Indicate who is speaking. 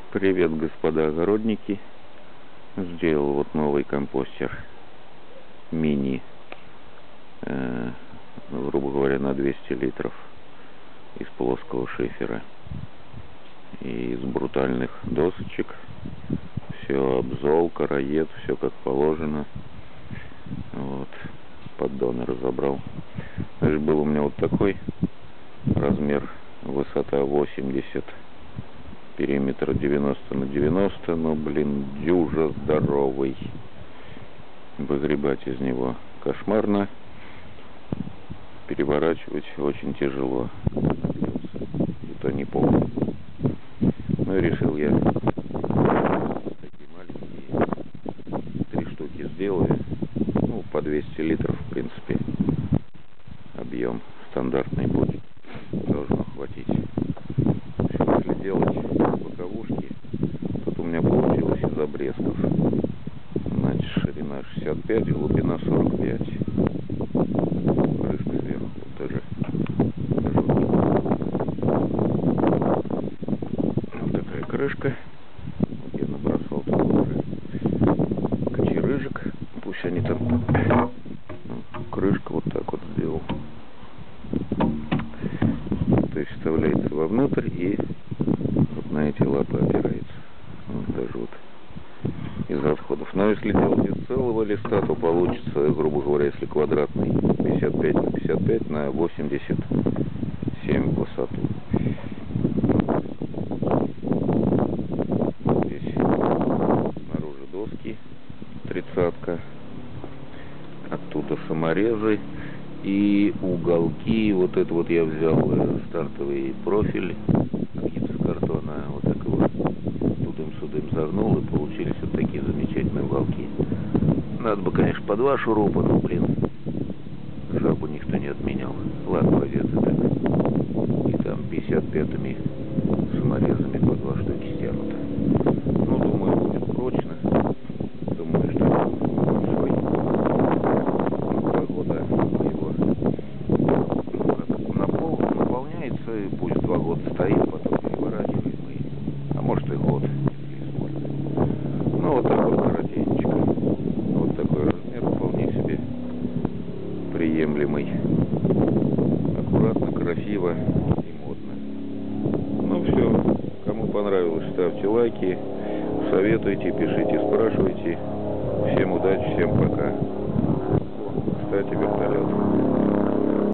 Speaker 1: Привет, господа огородники. Сделал вот новый компостер мини, грубо говоря, на 200 литров из плоского шифера и из брутальных досочек. Все обзол, короед, все как положено. Вот, поддоны разобрал. Значит, был у меня вот такой размер, высота 80, периметр 90 на 90, но, блин, дюжа здоровый. Выгребать из него кошмарно, переворачивать очень тяжело. Это не полный. Ну и решил я такие маленькие 3 штуки сделаю. Ну, по 200 литров, в принципе, объем стандартный будет. Должно хватить. В общем, если делать боковушки, тут у меня получилось из обрезков. Значит, ширина 65, глубина 45. Крышка сверху вот даже. Вот такая крышка. Вот я набросал тут уже кочерыжик. Пусть они там. Крышка вот так вот сделал. То есть вставляется вовнутрь и вот на эти лапы опирается. Вот даже вот из расходов. Но если делать из целого листа, то получится, грубо говоря, если квадратный 55 на 55 на 87 в высоту. Здесь снаружи доски 30-ка, оттуда саморезы и уголки. Вот это вот я взял стартовый профиль гипсокартона, вот так его тудым-сюдым загнул, и получились вот такие замечательные уголки. Надо бы, конечно, по 2 шурупа, но, блин, жабу никто не отменял. Ладно, пойдет и так. И там 55-ми саморезами по 2 штуки стянуто. Ну, думаю, будет прочно. Думаю, что большой. 2 года его наполняется, и пусть 2 года стоит, потом переворачиваем, а может и год, если используем. Ну, вот так вот коротенечко. Вот такой размер, вполне себе приемлемый. Аккуратно, красиво и модно. Ну все, кому понравилось, ставьте лайки, советуйте, пишите, спрашивайте. Всем удачи, всем пока. Кстати, вертолет.